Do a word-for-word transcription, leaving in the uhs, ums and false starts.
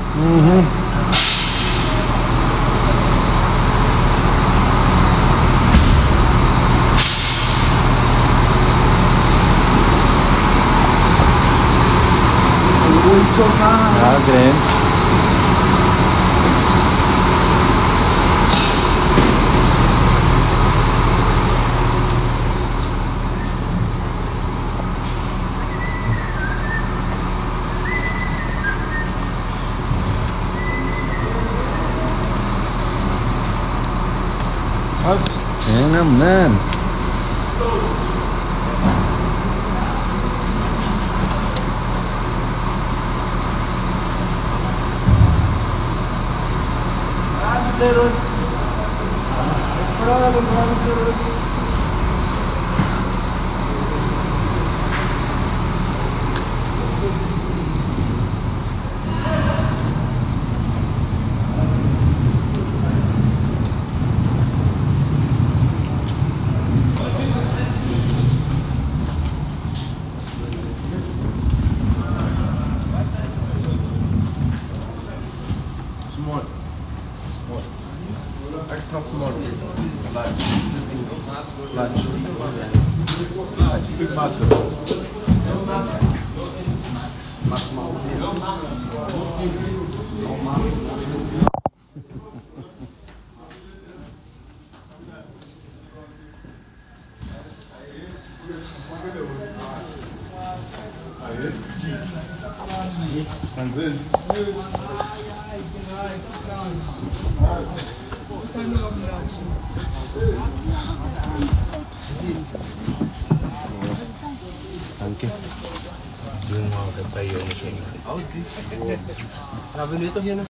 Mhm. Ja, grande. Yeah, man. Small. Small. Extra small. Large. Large. Large. Big muscle. Maximum. Wahnsinn. Danke. Yung mga katsayo na siya. Sabi nito yan.